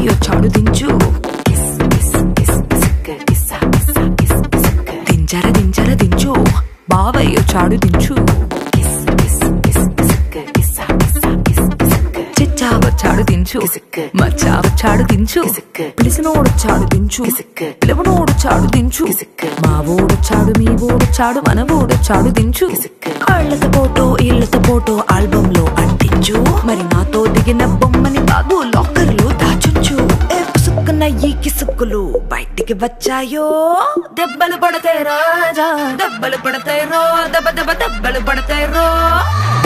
వచ్చాడు దించు దించర దించర దించు బావయ్య వచ్చాడు దించు చిచ్చా వచ్చాడు దించు మచ్చా వచ్చాడు దించు పిలిసినోడొచ్చాడు దించు పిలవనోడొచ్చాడు దించు మా ఓడొచ్చాడు మీ ఓడొచ్చాడు మన ఓడొచ్చాడు దించు కాళ్ళతో ఫోటో ఇళ్ళతో ఫోటో ఆల్బమ్ లో అంటించు మరి నాతో దిగిన బొమ్మని బాబు లాకర్ లో దాచుంచు పుసుక్కున్న ఈ కిసుక్కులు బయటికి వచ్చాయో దెబ్బలు పడతాయి రాజా దెబ్బలు పడతాయి రో దెబ్బ దెబ్బ దెబ్బలు పడతాయి రో